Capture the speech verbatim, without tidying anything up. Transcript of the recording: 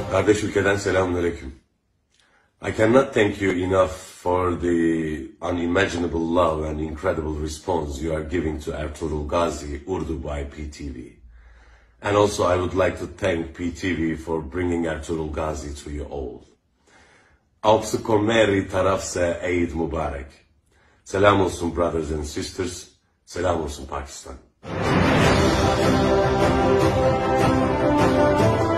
Kardeş ülkeden selamünaleyküm. I cannot thank you enough for the unimaginable love and incredible response you are giving to Ertuğrul Gazi Urdu by P T V. And also I would like to thank P T V for bringing Ertuğrul Gazi to you all. Avpsı komeri tarafse Eid Mubarak. Selam olsun brothers and sisters. Selam olsun Pakistan.